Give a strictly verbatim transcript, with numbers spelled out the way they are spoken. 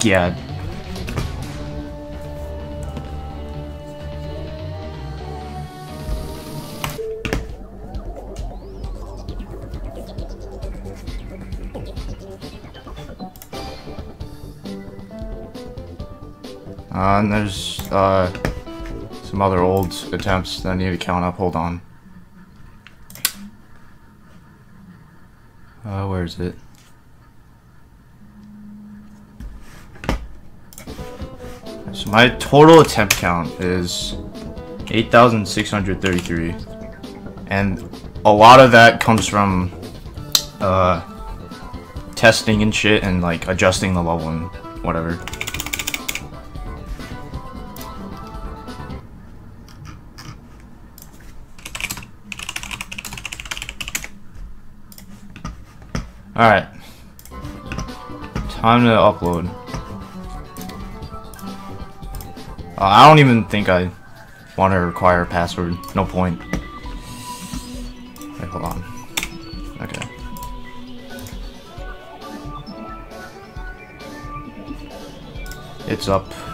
Fuck yeah. Uh, and there's uh, some other old attempts that I need to count up. Hold on. Uh, where is it? So my total attempt count is eight thousand six hundred thirty-three, and a lot of that comes from uh, testing and shit, and like adjusting the level and whatever. Alright, time to upload. Uh, I don't even think I want to require a password, no point. Wait, hold on. Okay. It's up.